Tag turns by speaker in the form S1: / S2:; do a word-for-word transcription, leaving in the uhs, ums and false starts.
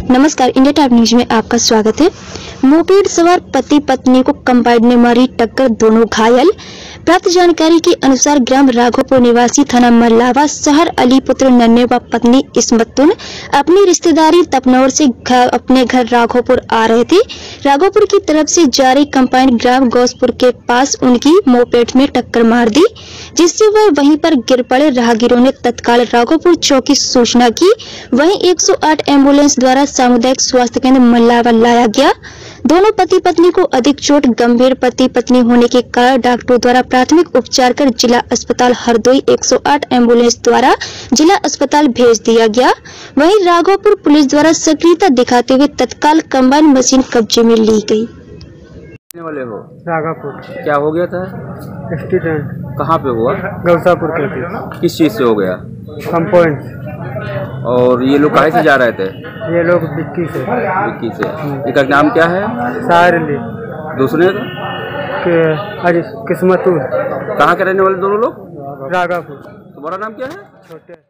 S1: नमस्कार, India time news में आपका स्वागत है। मोपेड सवार पति पत्नी को कंबाइन ने मारी टक्कर, दोनों घायल। प्राप्त जानकारी के अनुसार ग्राम राघोपुर निवासी थाना मल्लावा शहर अली पुत्र नन्हे व पत्नी इस्मतुन अपनी रिश्तेदारी तपनौर से घर, अपने घर राघोपुर आ रहे थे। राघोपुर की तरफ से जा रही कंबाइन ग्राम गौसपुर के पास उनकी मोपेड में टक्कर मार दी, जिससे वह वहीं पर गिर पड़े। राहगीरों ने तत्काल राघोपुर चौकी सूचना की। वहीं एक सौ आठ एम्बुलेंस द्वारा सामुदायिक स्वास्थ्य केंद्र मल्लावा लाया गया। दोनों पति पत्नी को अधिक चोट गंभीर पति पत्नी होने के कारण डॉक्टरों द्वारा प्राथमिक उपचार कर जिला अस्पताल हरदोई एक सौ आठ एम्बुलेंस द्वारा जिला अस्पताल भेज दिया गया। वहीं राघोपुर पुलिस द्वारा सक्रियता दिखाते हुए तत्काल कंबाइन मशीन कब्जे में ली गई।
S2: वाले हो
S3: राघोपुर।
S2: क्या हो गया था?
S3: एक्सीडेंट
S2: कहाँ पे हुआ?
S3: गौसापुर के।
S2: किस चीज से हो गया?
S3: कंपाउंड।
S2: और ये लोग कहाँ से जा रहे थे?
S3: ये लोग विक्की से।
S2: विक्की से। इनका नाम क्या है?
S3: सारली।
S2: दूसरे का?
S3: के अरे किस्मतुल।
S2: कहाँ के रहने वाले दोनों लोग?
S3: राघोपुर।
S2: तुम्हारा नाम क्या है?
S3: छोटे।